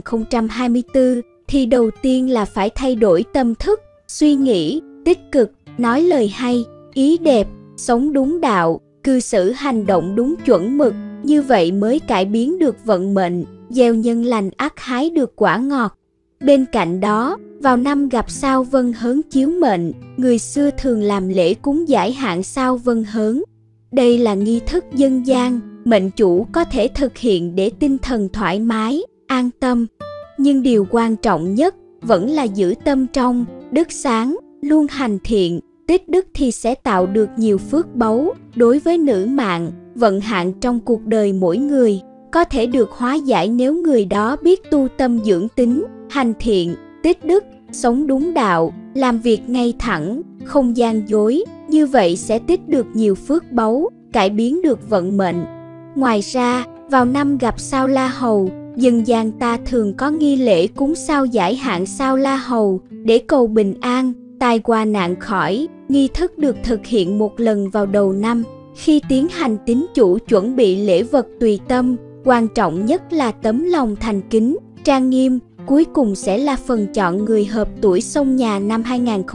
2024 thì đầu tiên là phải thay đổi tâm thức, suy nghĩ tích cực, nói lời hay, ý đẹp, sống đúng đạo, cư xử hành động đúng chuẩn mực, như vậy mới cải biến được vận mệnh, gieo nhân lành ắt hái được quả ngọt. Bên cạnh đó, vào năm gặp sao Vân Hớn chiếu mệnh, người xưa thường làm lễ cúng giải hạn sao Vân Hớn. Đây là nghi thức dân gian, mệnh chủ có thể thực hiện để tinh thần thoải mái, an tâm. Nhưng điều quan trọng nhất vẫn là giữ tâm trong, đức sáng, luôn hành thiện, tích đức thì sẽ tạo được nhiều phước báu. Đối với nữ mạng, vận hạn trong cuộc đời mỗi người có thể được hóa giải nếu người đó biết tu tâm dưỡng tính, hành thiện, tích đức, sống đúng đạo, làm việc ngay thẳng, không gian dối, như vậy sẽ tích được nhiều phước báu, cải biến được vận mệnh. Ngoài ra, vào năm gặp sao La Hầu, dân gian ta thường có nghi lễ cúng sao giải hạn sao La Hầu để cầu bình an, tai qua nạn khỏi. Nghi thức được thực hiện một lần vào đầu năm. Khi tiến hành, tín chủ chuẩn bị lễ vật tùy tâm, quan trọng nhất là tấm lòng thành kính, trang nghiêm. Cuối cùng sẽ là phần chọn người hợp tuổi xông nhà năm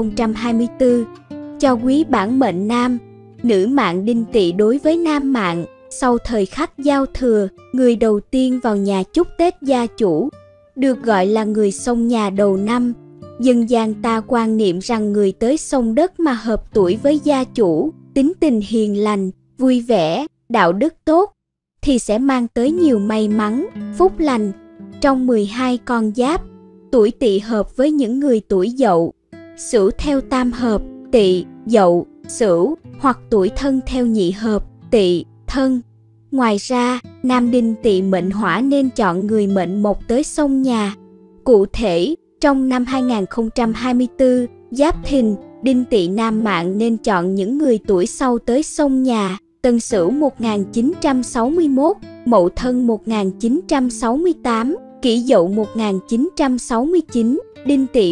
2024. Cho quý bản mệnh nam, nữ mạng Đinh Tỵ. Đối với nam mạng, sau thời khắc giao thừa, người đầu tiên vào nhà chúc Tết gia chủ, được gọi là người xông nhà đầu năm. Dân gian ta quan niệm rằng người tới xông đất mà hợp tuổi với gia chủ, tính tình hiền lành, vui vẻ, đạo đức tốt, thì sẽ mang tới nhiều may mắn, phúc lành. Trong 12 con giáp, tuổi Tỵ hợp với những người tuổi Dậu, Sửu theo tam hợp, Tỵ, Dậu, Sửu, hoặc tuổi Thân theo nhị hợp, Tỵ, Thân. Ngoài ra, nam Đinh Tỵ mệnh hỏa nên chọn người mệnh Mộc tới xông nhà. Cụ thể, trong năm 2024, Giáp Thìn, Đinh Tỵ nam mạng nên chọn những người tuổi Sau tới xông nhà: Tân Sửu 1961, Mậu Thân 1968, Kỷ Dậu 1969, Đinh Tỵ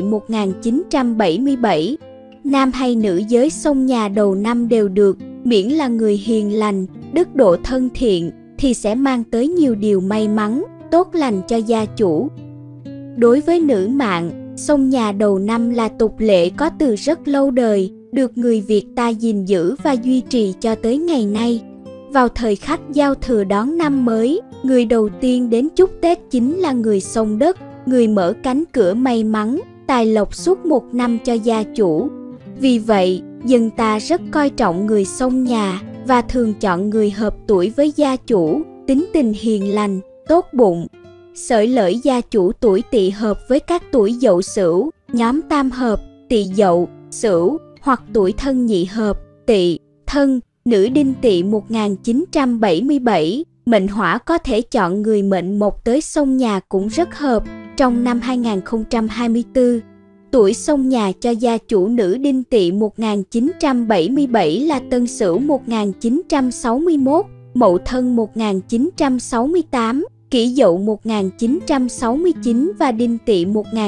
1977. Nam hay nữ giới xông nhà đầu năm đều được, miễn là người hiền lành, đức độ thân thiện thì sẽ mang tới nhiều điều may mắn, tốt lành cho gia chủ. Đối với nữ mạng, xông nhà đầu năm là tục lệ có từ rất lâu đời, được người Việt ta gìn giữ và duy trì cho tới ngày nay. Vào thời khắc giao thừa đón năm mới, người đầu tiên đến chúc Tết chính là người xông đất, người mở cánh cửa may mắn, tài lộc suốt một năm cho gia chủ. Vì vậy, dân ta rất coi trọng người xông nhà và thường chọn người hợp tuổi với gia chủ, tính tình hiền lành, tốt bụng. Xởi lởi gia chủ tuổi Tỵ hợp với các tuổi Dậu Sửu, nhóm tam hợp, Tỵ Dậu, Sửu, hoặc tuổi Thân nhị hợp, Tỵ, Thân. Nữ Đinh Tỵ 1977, mệnh hỏa có thể chọn người mệnh Mộc tới xông nhà cũng rất hợp. Trong năm 2024, tuổi xông nhà cho gia chủ nữ Đinh Tỵ 1977 là Tân Sửu 1961, Mậu Thân 1968, Kỷ Dậu 1969 và Đinh Tỵ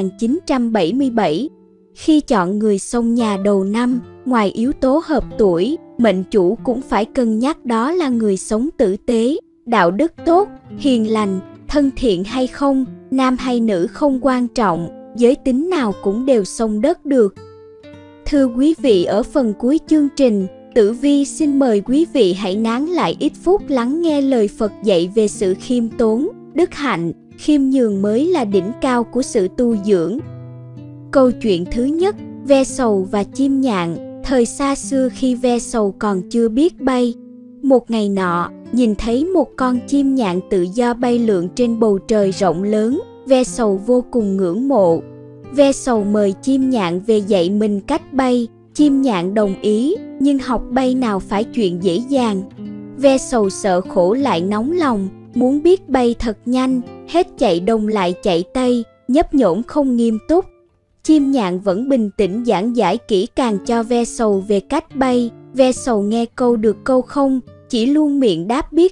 1977. Khi chọn người xông nhà đầu năm, ngoài yếu tố hợp tuổi, mệnh chủ cũng phải cân nhắc đó là người sống tử tế, đạo đức tốt, hiền lành, thân thiện hay không. Nam hay nữ không quan trọng, giới tính nào cũng đều xông đất được. Thưa quý vị, ở phần cuối chương trình, Tử Vi xin mời quý vị hãy nán lại ít phút lắng nghe lời Phật dạy về sự khiêm tốn, đức hạnh. Khiêm nhường mới là đỉnh cao của sự tu dưỡng. Câu chuyện thứ nhất, ve sầu và chim nhạn. Thời xa xưa khi ve sầu còn chưa biết bay, một ngày nọ, nhìn thấy một con chim nhạn tự do bay lượn trên bầu trời rộng lớn, ve sầu vô cùng ngưỡng mộ. Ve sầu mời chim nhạn về dạy mình cách bay, chim nhạn đồng ý, nhưng học bay nào phải chuyện dễ dàng. Ve sầu sợ khổ lại nóng lòng, muốn biết bay thật nhanh, hết chạy đông lại chạy tây, nhấp nhổm không nghiêm túc. Chim nhạn vẫn bình tĩnh giảng giải kỹ càng cho ve sầu về cách bay. Ve sầu nghe câu được câu không, chỉ luôn miệng đáp biết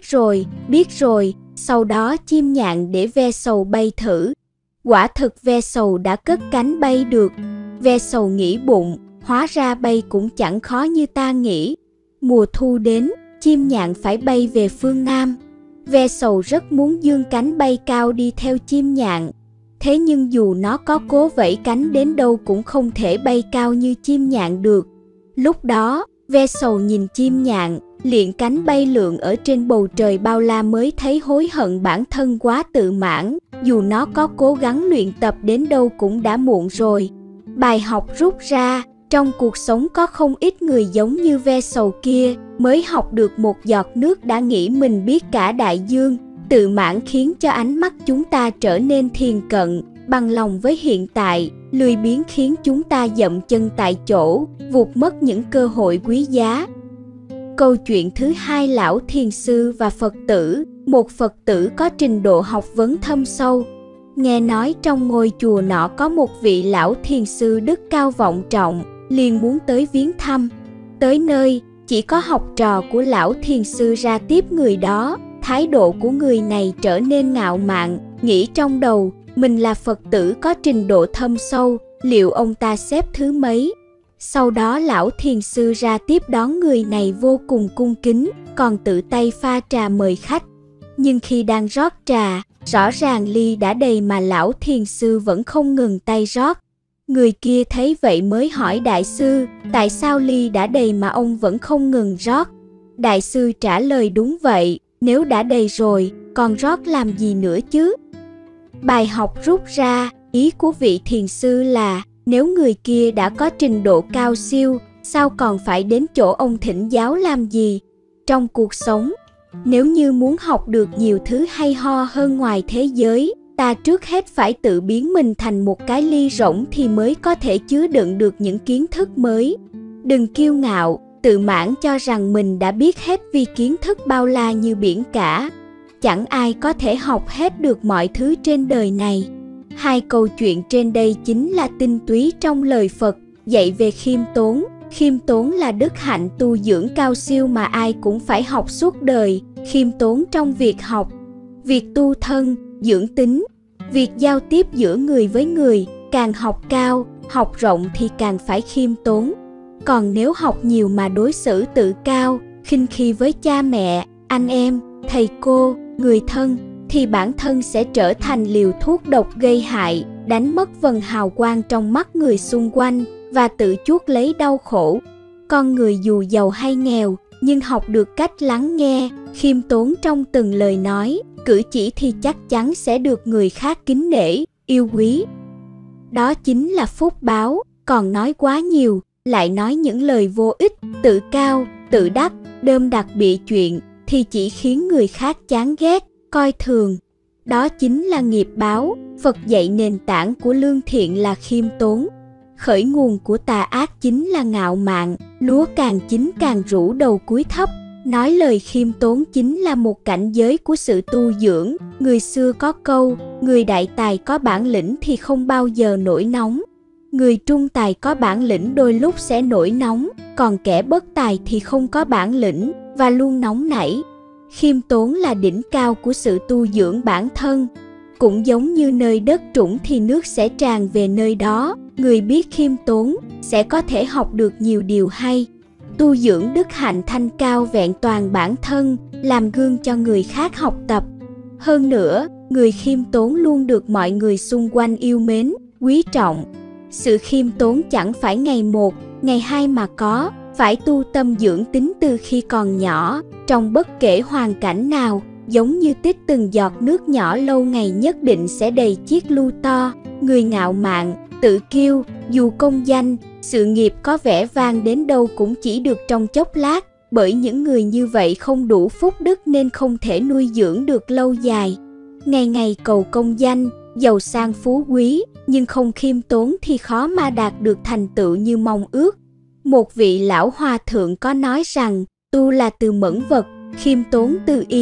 rồi. Sau đó chim nhạn để ve sầu bay thử. Quả thực ve sầu đã cất cánh bay được. Ve sầu nghĩ bụng, hóa ra bay cũng chẳng khó như ta nghĩ. Mùa thu đến, chim nhạn phải bay về phương Nam. Ve sầu rất muốn dương cánh bay cao đi theo chim nhạn. Thế nhưng dù nó có cố vẫy cánh đến đâu cũng không thể bay cao như chim nhạn được. Lúc đó, ve sầu nhìn chim nhạn, liệng cánh bay lượn ở trên bầu trời bao la mới thấy hối hận bản thân quá tự mãn. Dù nó có cố gắng luyện tập đến đâu cũng đã muộn rồi. Bài học rút ra, trong cuộc sống có không ít người giống như ve sầu kia, mới học được một giọt nước đã nghĩ mình biết cả đại dương. Tự mãn khiến cho ánh mắt chúng ta trở nên thiền cận, bằng lòng với hiện tại. Lười biếng khiến chúng ta dậm chân tại chỗ, vụt mất những cơ hội quý giá. Câu chuyện thứ hai, lão thiền sư và Phật tử. Một Phật tử có trình độ học vấn thâm sâu. Nghe nói trong ngôi chùa nọ có một vị lão thiền sư đức cao vọng trọng, liền muốn tới viếng thăm. Tới nơi, chỉ có học trò của lão thiền sư ra tiếp người đó. Thái độ của người này trở nên ngạo mạn, nghĩ trong đầu, mình là Phật tử có trình độ thâm sâu, liệu ông ta xếp thứ mấy? Sau đó lão thiền sư ra tiếp đón người này vô cùng cung kính, còn tự tay pha trà mời khách. Nhưng khi đang rót trà, rõ ràng ly đã đầy mà lão thiền sư vẫn không ngừng tay rót. Người kia thấy vậy mới hỏi đại sư, tại sao ly đã đầy mà ông vẫn không ngừng rót? Đại sư trả lời đúng vậy, nếu đã đầy rồi, còn rót làm gì nữa chứ? Bài học rút ra, ý của vị thiền sư là, nếu người kia đã có trình độ cao siêu, sao còn phải đến chỗ ông thỉnh giáo làm gì? Trong cuộc sống, nếu như muốn học được nhiều thứ hay ho hơn ngoài thế giới, ta trước hết phải tự biến mình thành một cái ly rỗng thì mới có thể chứa đựng được những kiến thức mới. Đừng kiêu ngạo, tự mãn cho rằng mình đã biết hết vì kiến thức bao la như biển cả. Chẳng ai có thể học hết được mọi thứ trên đời này. Hai câu chuyện trên đây chính là tinh túy trong lời Phật, dạy về khiêm tốn. Khiêm tốn là đức hạnh tu dưỡng cao siêu mà ai cũng phải học suốt đời. Khiêm tốn trong việc học, việc tu thân, dưỡng tính, việc giao tiếp giữa người với người. Càng học cao, học rộng thì càng phải khiêm tốn. Còn nếu học nhiều mà đối xử tự cao, khinh khi với cha mẹ, anh em, thầy cô, người thân, thì bản thân sẽ trở thành liều thuốc độc gây hại, đánh mất vầng hào quang trong mắt người xung quanh và tự chuốc lấy đau khổ. Con người dù giàu hay nghèo, nhưng học được cách lắng nghe, khiêm tốn trong từng lời nói, cử chỉ thì chắc chắn sẽ được người khác kính nể, yêu quý. Đó chính là phúc báo, còn nói quá nhiều, lại nói những lời vô ích, tự cao, tự đắc, đơm đặt bịa chuyện, thì chỉ khiến người khác chán ghét, coi thường. Đó chính là nghiệp báo. Phật dạy nền tảng của lương thiện là khiêm tốn. Khởi nguồn của tà ác chính là ngạo mạn, lúa càng chín càng rũ đầu cúi thấp. Nói lời khiêm tốn chính là một cảnh giới của sự tu dưỡng. Người xưa có câu, người đại tài có bản lĩnh thì không bao giờ nổi nóng. Người trung tài có bản lĩnh đôi lúc sẽ nổi nóng, còn kẻ bất tài thì không có bản lĩnh và luôn nóng nảy. Khiêm tốn là đỉnh cao của sự tu dưỡng bản thân. Cũng giống như nơi đất trũng thì nước sẽ tràn về nơi đó. Người biết khiêm tốn sẽ có thể học được nhiều điều hay. Tu dưỡng đức hạnh thanh cao vẹn toàn bản thân, làm gương cho người khác học tập. Hơn nữa, người khiêm tốn luôn được mọi người xung quanh yêu mến, quý trọng. Sự khiêm tốn chẳng phải ngày một, ngày hai mà có, phải tu tâm dưỡng tính từ khi còn nhỏ, trong bất kể hoàn cảnh nào, giống như tích từng giọt nước nhỏ lâu ngày nhất định sẽ đầy chiếc lu to. Người ngạo mạn, tự kiêu, dù công danh, sự nghiệp có vẻ vang đến đâu cũng chỉ được trong chốc lát, bởi những người như vậy không đủ phúc đức nên không thể nuôi dưỡng được lâu dài. Ngày ngày cầu công danh, giàu sang phú quý, nhưng không khiêm tốn thì khó mà đạt được thành tựu như mong ước. Một vị lão hòa thượng có nói rằng, tu là từ mẫn vật, khiêm tốn từ y,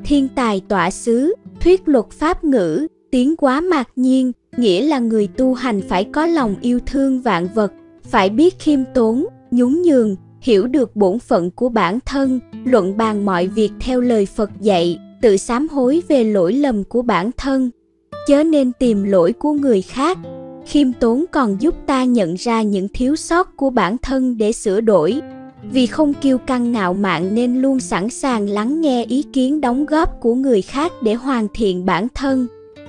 thiên tài tọa xứ, thuyết luật pháp ngữ, tiến quá mạc nhiên, nghĩa là người tu hành phải có lòng yêu thương vạn vật, phải biết khiêm tốn, nhún nhường, hiểu được bổn phận của bản thân, luận bàn mọi việc theo lời Phật dạy, tự sám hối về lỗi lầm của bản thân, chớ nên tìm lỗi của người khác. Khiêm tốn còn giúp ta nhận ra những thiếu sót của bản thân để sửa đổi. Vì không kiêu căng ngạo mạn nên luôn sẵn sàng lắng nghe ý kiến đóng góp của người khác để hoàn thiện bản thân.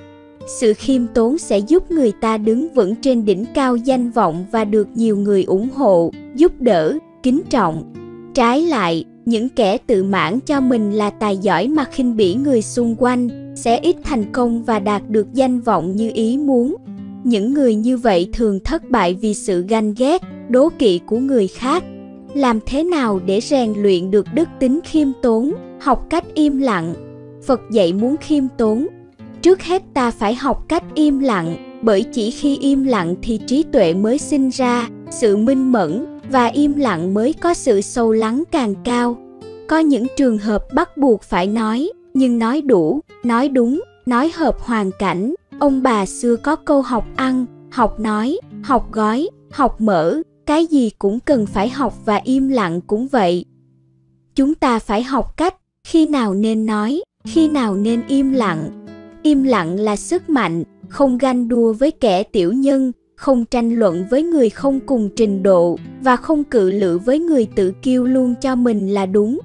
Sự khiêm tốn sẽ giúp người ta đứng vững trên đỉnh cao danh vọng và được nhiều người ủng hộ, giúp đỡ, kính trọng. Trái lại, những kẻ tự mãn cho mình là tài giỏi mà khinh bỉ người xung quanh sẽ ít thành công và đạt được danh vọng như ý muốn. Những người như vậy thường thất bại vì sự ganh ghét, đố kỵ của người khác. Làm thế nào để rèn luyện được đức tính khiêm tốn? Học cách im lặng. Phật dạy muốn khiêm tốn, trước hết ta phải học cách im lặng, bởi chỉ khi im lặng thì trí tuệ mới sinh ra, sự minh mẫn, và im lặng mới có sự sâu lắng càng cao. Có những trường hợp bắt buộc phải nói, nhưng nói đủ, nói đúng, nói hợp hoàn cảnh. Ông bà xưa có câu học ăn, học nói, học gói, học mở, cái gì cũng cần phải học và im lặng cũng vậy. Chúng ta phải học cách, khi nào nên nói, khi nào nên im lặng. Im lặng là sức mạnh, không ganh đua với kẻ tiểu nhân, không tranh luận với người không cùng trình độ và không cự lự với người tự kiêu luôn cho mình là đúng.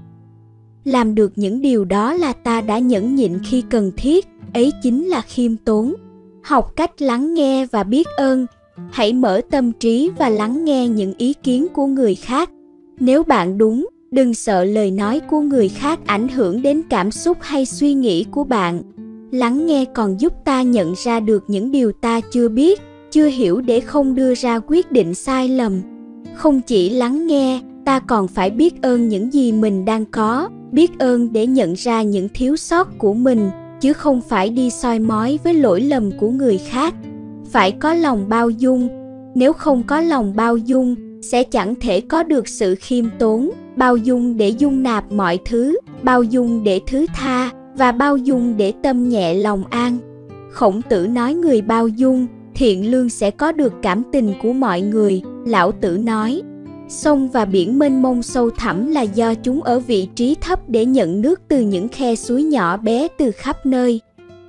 Làm được những điều đó là ta đã nhẫn nhịn khi cần thiết, ấy chính là khiêm tốn. Học cách lắng nghe và biết ơn. Hãy mở tâm trí và lắng nghe những ý kiến của người khác. Nếu bạn đúng, đừng sợ lời nói của người khác ảnh hưởng đến cảm xúc hay suy nghĩ của bạn. Lắng nghe còn giúp ta nhận ra được những điều ta chưa biết, chưa hiểu để không đưa ra quyết định sai lầm. Không chỉ lắng nghe, ta còn phải biết ơn những gì mình đang có, biết ơn để nhận ra những thiếu sót của mình, chứ không phải đi soi mói với lỗi lầm của người khác. Phải có lòng bao dung. Nếu không có lòng bao dung, sẽ chẳng thể có được sự khiêm tốn, bao dung để dung nạp mọi thứ, bao dung để thứ tha, và bao dung để tâm nhẹ lòng an. Khổng Tử nói người bao dung, thiện lương sẽ có được cảm tình của mọi người. Lão Tử nói, sông và biển mênh mông sâu thẳm là do chúng ở vị trí thấp để nhận nước từ những khe suối nhỏ bé từ khắp nơi.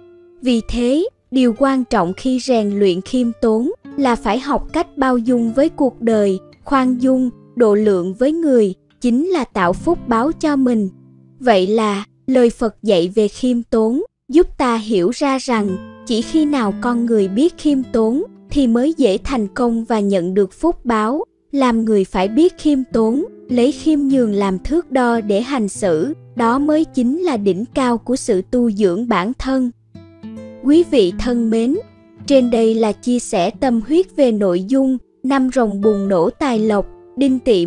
Vì thế, điều quan trọng khi rèn luyện khiêm tốn là phải học cách bao dung với cuộc đời, khoan dung, độ lượng với người, chính là tạo phúc báo cho mình. Vậy là, lời Phật dạy về khiêm tốn giúp ta hiểu ra rằng chỉ khi nào con người biết khiêm tốn thì mới dễ thành công và nhận được phúc báo. Làm người phải biết khiêm tốn, lấy khiêm nhường làm thước đo để hành xử, đó mới chính là đỉnh cao của sự tu dưỡng bản thân. Quý vị thân mến, trên đây là chia sẻ tâm huyết về nội dung Năm rồng bùng nổ tài lộc, Đinh Tỵ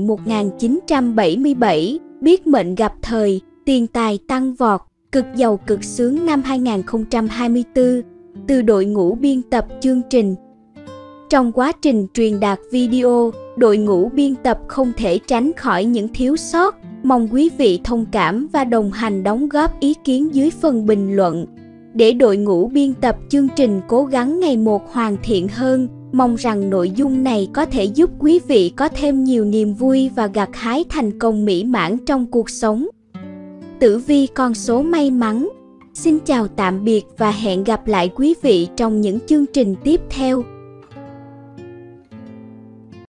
1977, biết mệnh gặp thời, tiền tài tăng vọt, cực giàu cực sướng năm 2024, từ đội ngũ biên tập chương trình. Trong quá trình truyền đạt video, đội ngũ biên tập không thể tránh khỏi những thiếu sót, mong quý vị thông cảm và đồng hành đóng góp ý kiến dưới phần bình luận. Để đội ngũ biên tập chương trình cố gắng ngày một hoàn thiện hơn, mong rằng nội dung này có thể giúp quý vị có thêm nhiều niềm vui và gặt hái thành công mỹ mãn trong cuộc sống. Tử vi con số may mắn. Xin chào tạm biệt và hẹn gặp lại quý vị trong những chương trình tiếp theo.